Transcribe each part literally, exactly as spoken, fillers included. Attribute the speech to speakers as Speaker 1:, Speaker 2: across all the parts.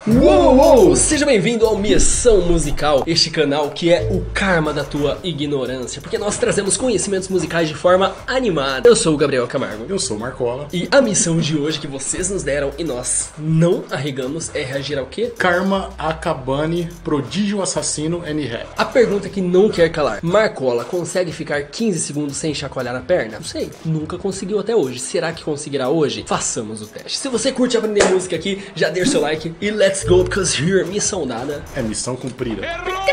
Speaker 1: Uou, uou! Seja bem-vindo ao Missão Musical, este canal que é o karma da tua ignorância, porque nós trazemos conhecimentos musicais de forma animada. Eu sou o Gabriel Camargo.
Speaker 2: Eu sou o Marcola.
Speaker 1: E a missão de hoje que vocês nos deram e nós não arregamos é reagir ao quê?
Speaker 2: Karma Akabane, Prodígio Assassino N-Rap.
Speaker 1: A pergunta que não quer calar: Marcola consegue ficar quinze segundos sem chacoalhar a perna? Não sei, nunca conseguiu até hoje. Será que conseguirá hoje? Façamos o teste. Se você curte aprender música aqui, já deixa o seu like e let's go, because here, missão dada.
Speaker 2: É missão cumprida.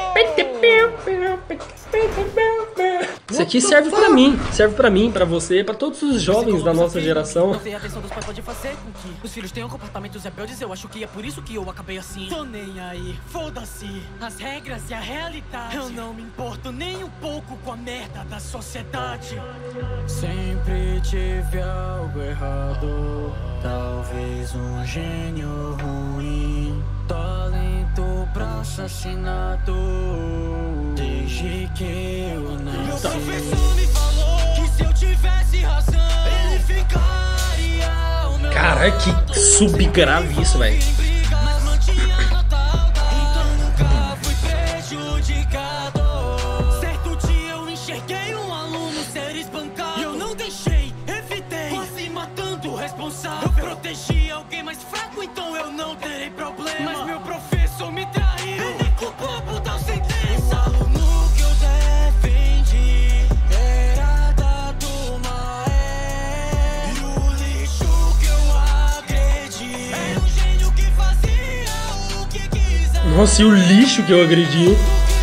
Speaker 1: Isso aqui serve pra mim, serve pra mim, pra você, pra todos os jovens da nossa geração.
Speaker 3: Não sei, a atenção dos pais pode fazer com que os filhos tenham comportamentos rebeldes. Eu acho que é por isso que eu acabei assim. Tô nem aí, foda-se as regras e a realidade. Eu não me importo nem um pouco com a merda da sociedade. Sempre tive algo errado, talvez um gênio ruim, talento pra assassinato, desde que eu nasci. Meu professor me falou que se eu tivesse razão, ele ficaria ao meu lado.
Speaker 1: Caralho, que subgrave isso, velho.
Speaker 3: Mas não tinha nota alta, então nunca fui prejudicado. Certo dia eu enxerguei um aluno ser espancado e eu não deixei, evitei, quase matando o responsável. Eu protegi alguém mais fraco, então eu não terei problema. Mas meu professor me traiu, ele culpou por tal sentença. O aluno que eu defendi era da turma E, e o lixo que eu agredi era um gênio que fazia o que quiser.
Speaker 1: Nossa, e o lixo que eu agredi?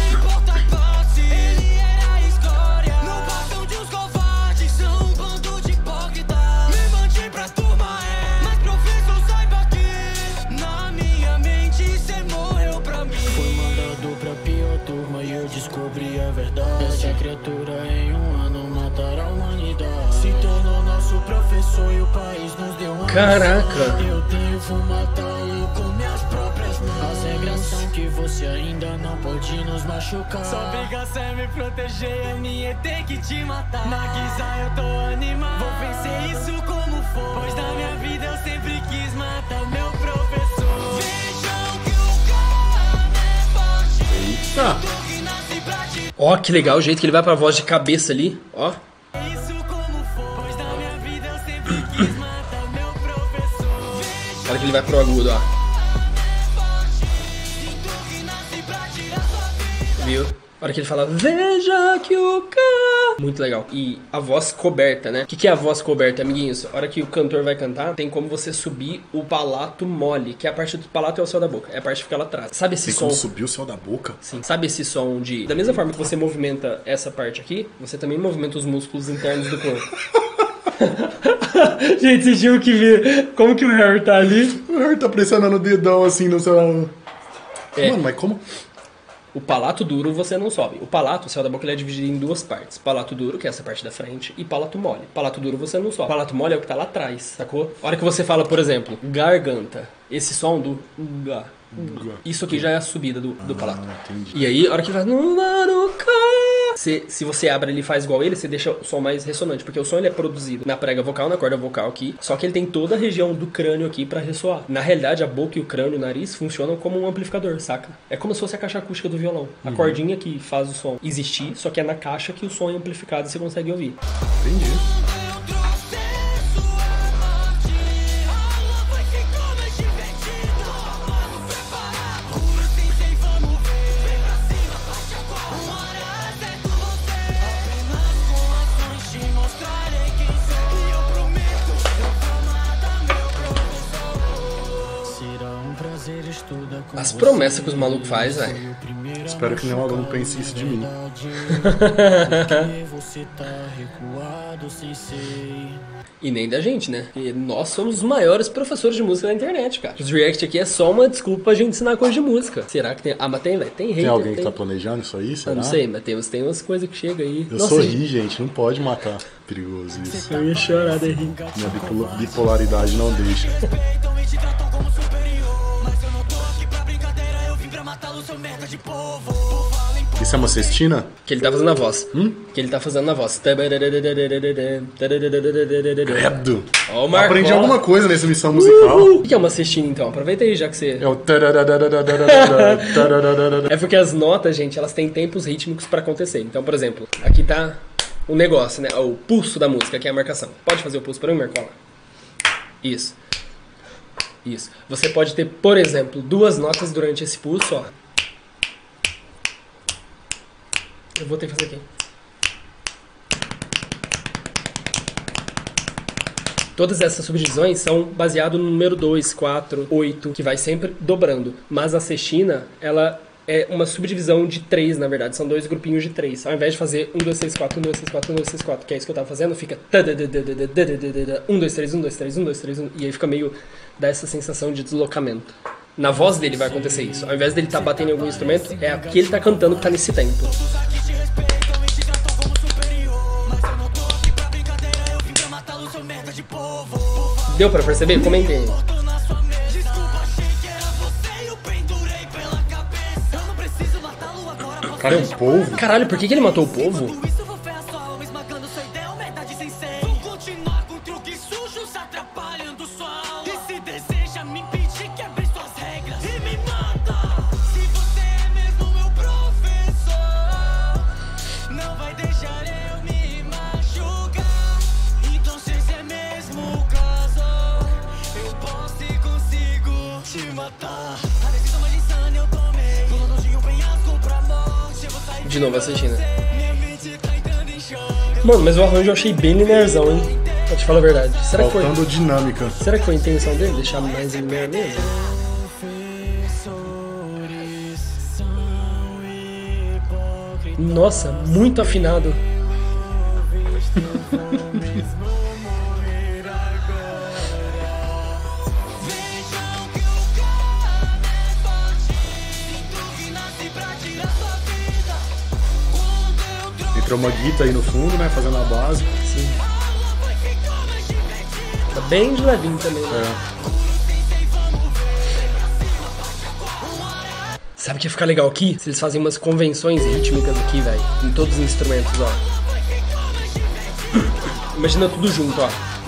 Speaker 3: Descobri a verdade. Essa criatura em um ano matará a humanidade. Se tornou nosso professor e o país nos deu uma
Speaker 1: Caraca!
Speaker 3: missão. Eu devo matá-lo com minhas próprias mãos. As regras são que você ainda não pode nos machucar. Sua obrigação é me proteger, a minha é ter que te matar. Na guisa eu tô animado, vou vencer isso como for, pois na minha vida eu sempre quis matar meu professor. Vejam que o cara é forte.
Speaker 1: Eita! Ó, que legal o jeito que ele vai pra voz de cabeça ali, ó. Olha que ele vai pro agudo, ó. Viu? A hora que ele fala, veja que o cara... Muito legal. E a voz coberta, né? O que, que é a voz coberta, amiguinhos? A hora que o cantor vai cantar, tem como você subir o palato mole, que é a parte do palato é o céu da boca. É a parte que fica lá atrás. Sabe esse
Speaker 2: Tem
Speaker 1: som?
Speaker 2: como subir o céu da boca?
Speaker 1: Sim. Sabe esse som de... Da mesma forma que você movimenta essa parte aqui, você também movimenta os músculos internos do corpo. Gente, vocês tinham que ver como que o Harry tá ali.
Speaker 2: O Harry tá pressionando o dedão assim no seu...
Speaker 1: É.
Speaker 2: Mano, mas como...
Speaker 1: O palato duro você não sobe. O palato, o céu da boca, ele é dividido em duas partes. Palato duro, que é essa parte da frente, e palato mole. Palato duro você não sobe. Palato mole é o que tá lá atrás, sacou? A hora que você fala, por exemplo, garganta, esse som do ga, isso aqui já é a subida do, do palato.
Speaker 2: Ah, entendi.
Speaker 1: E aí, a hora que faz... Se, se você abre ele e faz igual ele, você deixa o som mais ressonante, porque o som ele é produzido na prega vocal, na corda vocal aqui, só que ele tem toda a região do crânio aqui pra ressoar. Na realidade, a boca e o crânio e o nariz funcionam como um amplificador, saca? É como se fosse a caixa acústica do violão. A
Speaker 2: Uhum.
Speaker 1: cordinha que faz o som existir, só que é na caixa que o som é amplificado e você consegue ouvir.
Speaker 2: Entendi.
Speaker 1: As promessas que os malucos fazem, velho.
Speaker 2: Espero que nenhum aluno pense isso de mim.
Speaker 1: E nem da gente, né? E nós somos os maiores professores de música da internet, cara. Os react aqui é só uma desculpa pra gente ensinar coisa de música. Será que tem... Ah, mas tem, velho. Tem hater.
Speaker 2: Tem alguém
Speaker 1: tem...
Speaker 2: que tá planejando isso aí, será?
Speaker 1: Eu não sei, mas tem, tem umas coisas que chegam aí.
Speaker 2: Eu
Speaker 1: Nossa,
Speaker 2: sorri, gente. Não pode matar. Perigoso isso.
Speaker 1: eu ia chorar de rir.
Speaker 2: Minha bipolar- bipolaridade não deixa.
Speaker 3: Mas eu não tô aqui pra brincadeira, eu vim pra matá-lo, seu merda de povo. Por fala em
Speaker 2: Isso é uma cestina?
Speaker 1: Que ele tá fazendo a voz.
Speaker 2: Hum?
Speaker 1: Que ele tá fazendo a voz.
Speaker 2: Credo.
Speaker 1: Ó, o Marco.
Speaker 2: Aprendi alguma coisa nessa missão musical.
Speaker 1: O que é uma cestina, então? Aproveita aí, já que você...
Speaker 2: É o...
Speaker 1: É porque as notas, gente, elas têm tempos rítmicos pra acontecer. Então, por exemplo, aqui tá o negócio, né? O pulso da música, que é a marcação. Pode fazer o pulso pra mim, Marcola? Isso. Isso. Você pode ter, por exemplo, duas notas durante esse pulso, ó. Eu vou ter que fazer aqui. Todas essas subdivisões são baseadas no número dois, quatro, oito, que vai sempre dobrando. Mas a sextina, ela é uma subdivisão de três, na verdade. São dois grupinhos de três. Ao invés de fazer um, dois, três, quatro, um, dois, três, quatro, um, dois, três, quatro, que é isso que eu tava fazendo, fica um, dois, três, um, dois, três, um, dois, três, um, e aí fica meio... dá essa sensação de deslocamento. Na voz dele vai acontecer isso. Ao invés dele estar tá batendo em algum instrumento, é aqui ele tá cantando que tá nesse tempo. Deu pra perceber? Comentem.
Speaker 2: Cara, é um polvo?
Speaker 1: Caralho, por que, que ele matou o povo? De novo assistindo. Mano, mas o arranjo eu achei bem linearzão, hein? Pra te falar a verdade. Será que foi...
Speaker 2: Faltando dinâmica.
Speaker 1: Será que foi a intenção dele? Deixar mais linear mesmo? Nossa, muito afinado.
Speaker 2: Entrou uma guita aí no fundo, né? Fazendo a base.
Speaker 1: Sim. Tá bem de levinho também, né?
Speaker 2: É.
Speaker 1: Sabe o que ia ficar legal aqui? Se eles fazem umas convenções rítmicas aqui, velho. Em todos os instrumentos, ó. Imagina tudo junto, ó.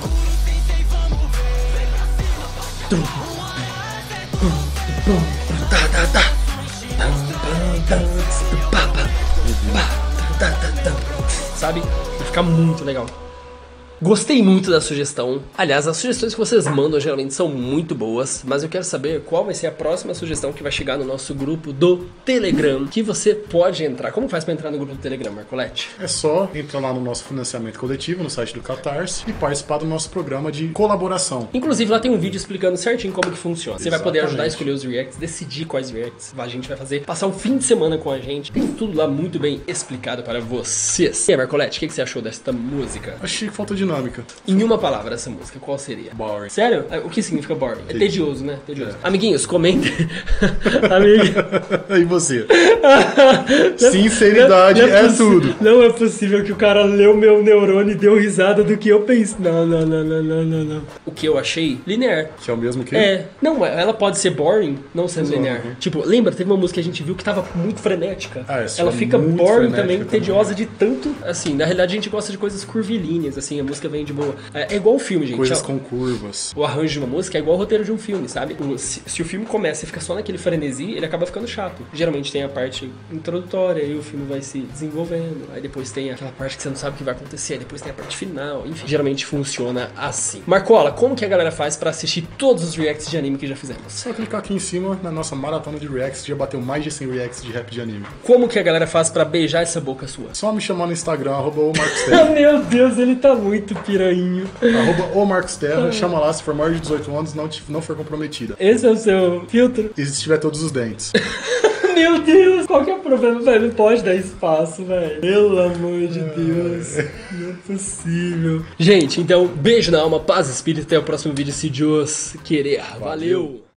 Speaker 1: Sabe? Vai ficar muito legal. Gostei muito da sugestão. Aliás, as sugestões que vocês mandam geralmente são muito boas, mas eu quero saber qual vai ser a próxima sugestão que vai chegar no nosso grupo do Telegram, que você pode entrar. Como faz pra entrar no grupo do Telegram, Marcolete?
Speaker 2: É só entrar lá no nosso financiamento coletivo, no site do Catarse, e participar do nosso programa de colaboração.
Speaker 1: Inclusive, lá tem um vídeo explicando certinho como que funciona. Você vai poder ajudar a
Speaker 2: Exatamente.
Speaker 1: escolher os reacts, decidir quais reacts a gente vai fazer, passar um fim de semana com a gente. Tem tudo lá muito bem explicado para vocês. E aí, Marcolete, o que que você achou desta música?
Speaker 2: Achei que falta dinâmica.
Speaker 1: Em uma palavra, essa música, qual seria?
Speaker 2: Boring.
Speaker 1: Sério? O que significa boring? É tedioso, né? Tedioso. Amiguinhos, comentem. Amigo.
Speaker 2: E você? Sinceridade
Speaker 1: Não
Speaker 2: é
Speaker 1: possi-
Speaker 2: tudo.
Speaker 1: Não é possível que o cara leu meu neurônio e deu risada do que eu pensei. Não, não, não, não, não, não, não. O que eu achei? Linear.
Speaker 2: Que é o mesmo que?
Speaker 1: É. Não, ela pode ser boring, não sendo
Speaker 2: Exato.
Speaker 1: linear. Tipo, lembra? Teve uma música que a gente viu que tava muito frenética.
Speaker 2: Ah, essa
Speaker 1: ela
Speaker 2: é
Speaker 1: fica
Speaker 2: muito
Speaker 1: boring
Speaker 2: frenética
Speaker 1: também,
Speaker 2: também.
Speaker 1: tediosa de tanto. Assim, na realidade a gente gosta de coisas curvilíneas, assim, a música vem de boa. É, é igual o filme, gente.
Speaker 2: Coisas
Speaker 1: ó.
Speaker 2: com curvas.
Speaker 1: O arranjo de uma música é igual o roteiro de um filme, sabe? O- Se, se o filme começa e fica só naquele frenesi, ele acaba ficando chato. Geralmente tem a parte introdutória, aí o filme vai se desenvolvendo, aí depois tem aquela parte que você não sabe o que vai acontecer, aí depois tem a parte final, enfim. Geralmente funciona assim. Marcola, como que a galera faz pra assistir todos os reacts de anime que já fizemos?
Speaker 2: Só clicar aqui em cima na nossa maratona de reacts, já bateu mais de cem reacts de rap de anime.
Speaker 1: Como que a galera faz pra beijar essa boca sua?
Speaker 2: Só me chamar no Instagram, arroba o Marcos Terra.
Speaker 1: Meu Deus, ele tá muito piranho.
Speaker 2: arroba o Marcos Terra, chama lá se for maior de dezoito anos, não, te- não for comprometida.
Speaker 1: Esse é o seu filtro?
Speaker 2: E se tiver todos os dentes.
Speaker 1: Meu Deus, qual que é o problema, velho? Não pode dar espaço, velho. Pelo amor de Deus. Não é possível. Gente, então, beijo na alma, paz e espírito. Até o próximo vídeo, se Deus querer. Valeu.